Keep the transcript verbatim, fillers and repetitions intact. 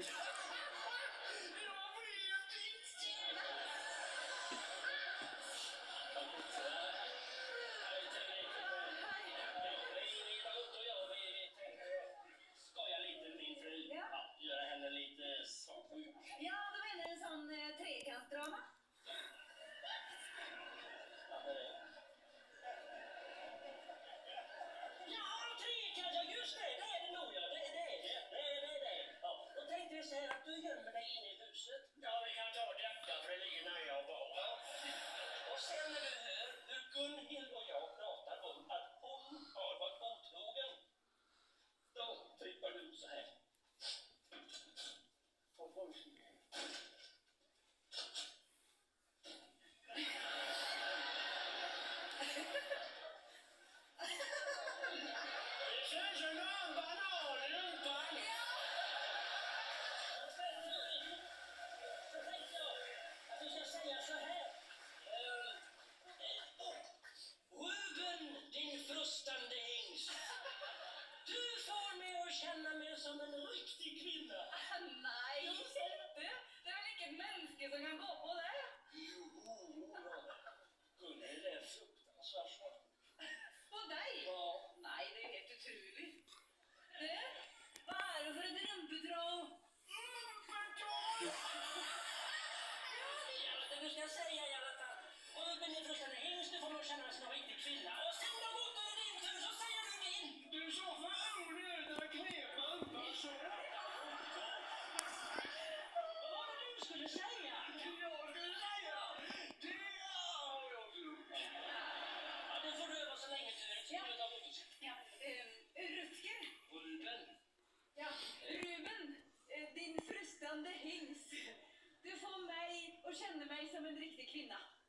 Ja, du menar en sån eh, trekantsdrama? Ja, trekant, ja just det, det är det nog, ja, det, det är det, det är det, det. Ja, då tänkte vi så här att du gömmer dig inne i huset. Ja, vi kan ta detta för det ligger nära jag var. Ja. Och sen när du hör hur Gunhild och jag pratar om att hon har varit otrogen, då trippar du ut så här. Och våldsikt. Frustande hingst. Du får mig att känna mig som en riktig kvinna. Nej, inte. Det är väl inget människa som kan gå på det? Jo, Gunhild är fruktansvärt svart. På dig? Ja. Nej, det är helt otroligt. Du, vad är det för ett rumpedrag? Mm, förtal! Ja, det ska jag säga i alla fall. Ruben är frustande hingst, du får mig att känna mig som en riktig kvinna. Och sen då mot din tur så säger du min. Du så för onödiga knepan. Så. Vad var det du skulle säga? Jag skulle säga. Det har jag gjort. Ja, det får du öva så länge till. Ja. Ja, eh, Rutger. Ruben. Ja, Ruben, eh, din frustande hingst. Du får mig att känna mig som en riktig kvinna.